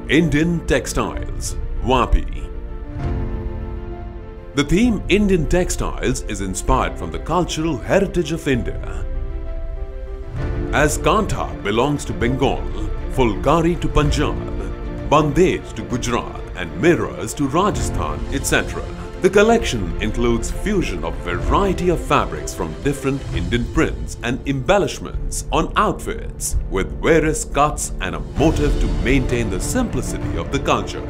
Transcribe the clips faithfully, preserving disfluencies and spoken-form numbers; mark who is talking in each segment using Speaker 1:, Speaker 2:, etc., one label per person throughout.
Speaker 1: Indian Textiles, Vapi. The theme Indian Textiles is inspired from the cultural heritage of India. As kantha belongs to Bengal, Phulkari to Punjab, Bandhej to Gujarat and mirrors to Rajasthan, et cetera. The collection includes fusion of variety of fabrics from different Indian prints and embellishments on outfits with various cuts and a motive to maintain the simplicity of the culture.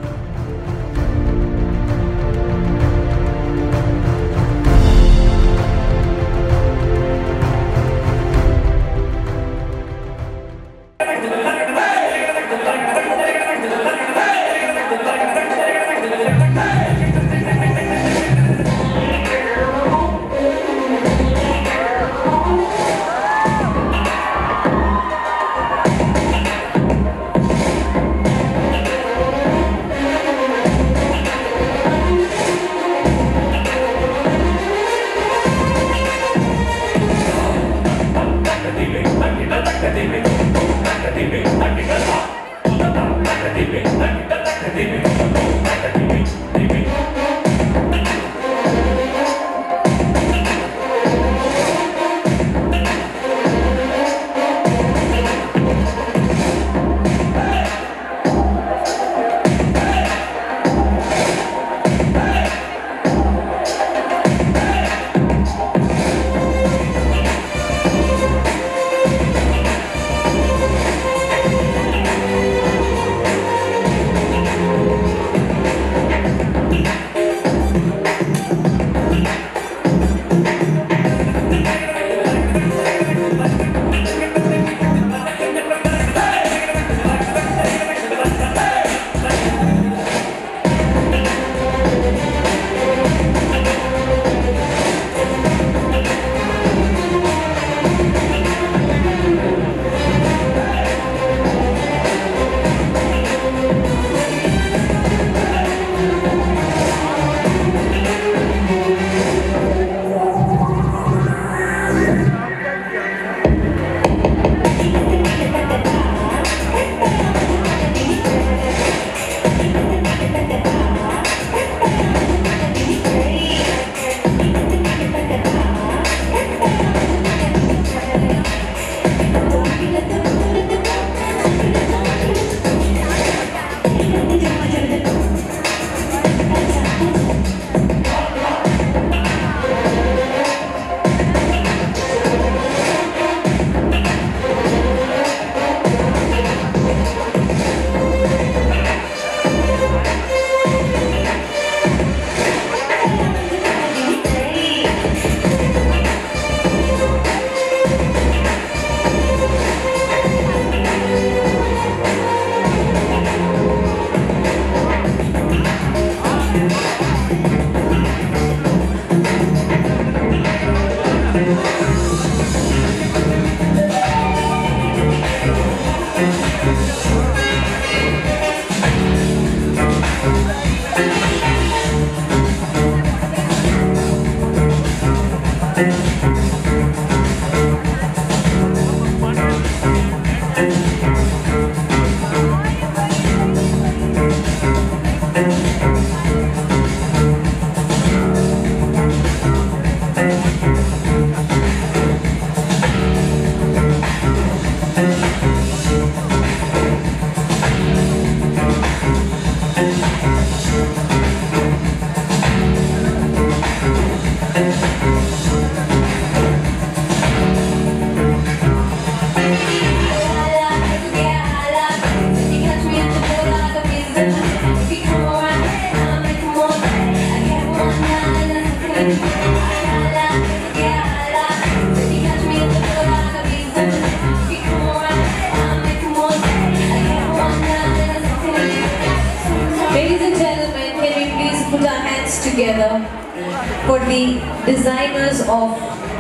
Speaker 2: Together for the designers of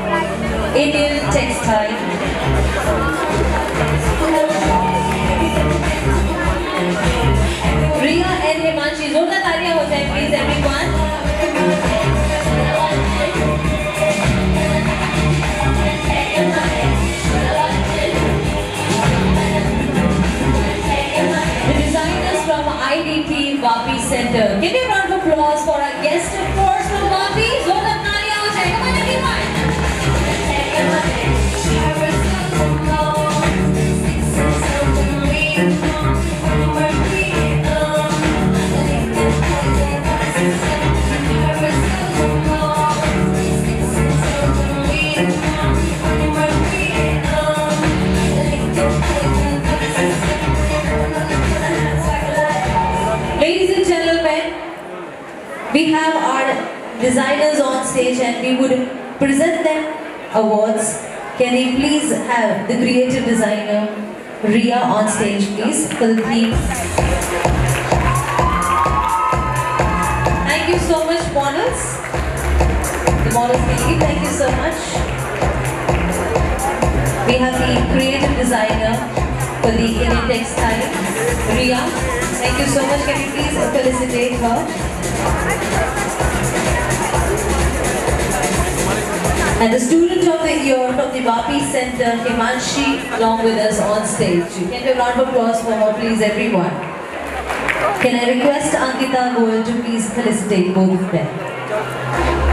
Speaker 2: Indian Textile. Riya and Himanshi, जोरदार तालियां हो जाए please everyone. The designers from stage and we would present them awards. Can we please have the creative designer Ria on stage, please, for the theme. Thank you so much, models. The models team, thank you so much. We have the creative designer for the Indian Textile, Ria. Thank you so much. Can you please felicitate her? And the student of the year from the Vapi Center, Himanshi, along with us on stage. Can we have a round of applause for her, please, everyone? Can I request Ankita Goel to please felicitate both of them?